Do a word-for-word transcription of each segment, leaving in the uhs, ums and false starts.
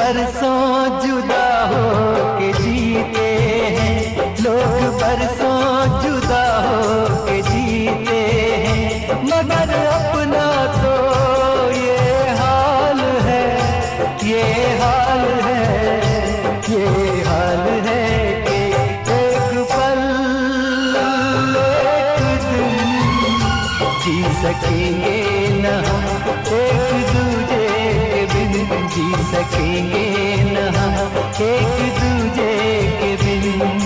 बरसों जुदा हो के जीते हैं, लोग बरसों जुदा हो के जीते हैं, मगर अपना तो ये हाल है, ये हाल है, ये हाल है कि एक पल एक दिन जी सकेंगे न हम एक दूजे के बिन, जी सकेंगे न हम एक दूजे के बिन।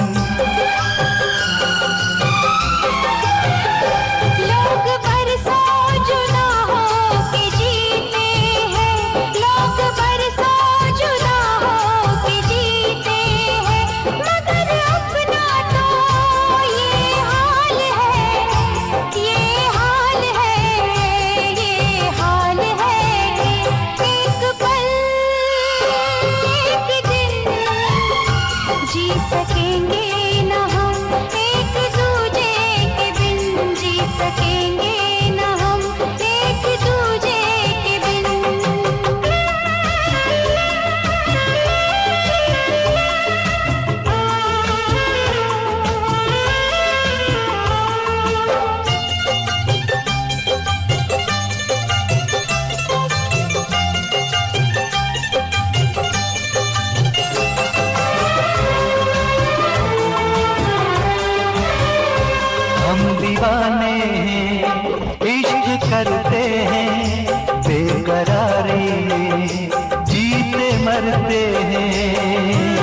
दीवाने हैं, इश्क करते हैं, बेकरारी में जीते मरते हैं।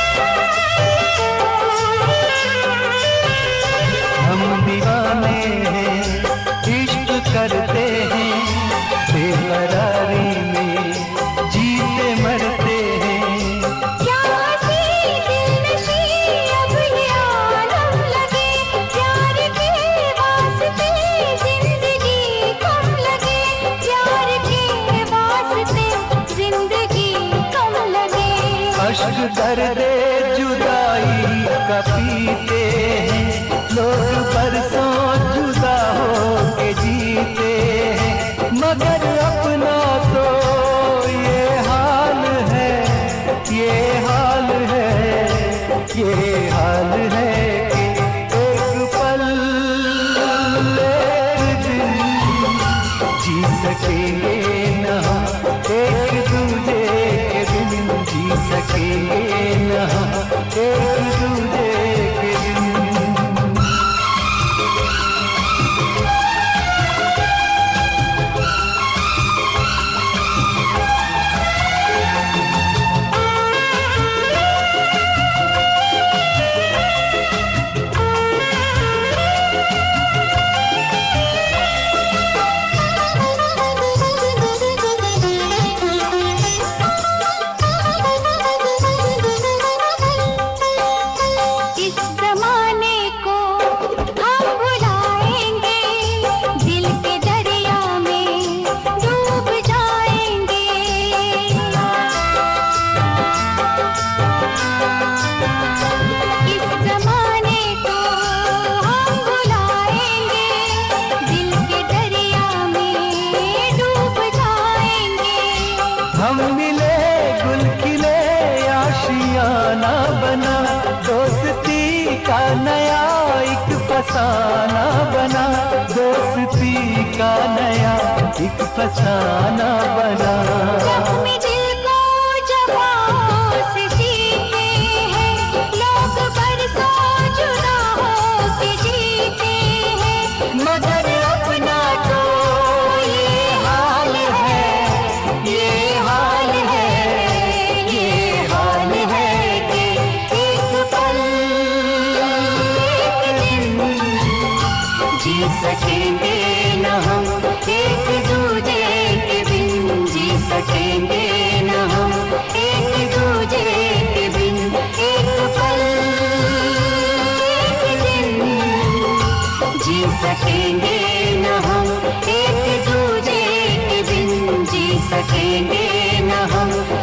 हम दीवाने हैं, इश्क करते हैं, बेकरारी में जीते मरते हैं। अश्क दर्दे जुदाई का पीते हैं, लोग बरसों जुदा हो के जीते हैं, मगर अपना तो ये हाल है, ये हाल है, ये हाल है कि एक पल एक दिन जी सकेंगे न हम एक दूजे के बिन, जी सकेंगे न हम एक दूजे के बिन। हम मिले गुल खिले आशियाना बना, दोस्ती का नया एक फसाना बना, दोस्ती का नया एक फसाना बना। जी सकेंगे न हम एक दूजे के बिन, जी सकेंगे न हम एक दूजे के बिन, एक पल एक दिन जी सकेंगे न हम एक दूजे के बिन, जी सकेंगे न हम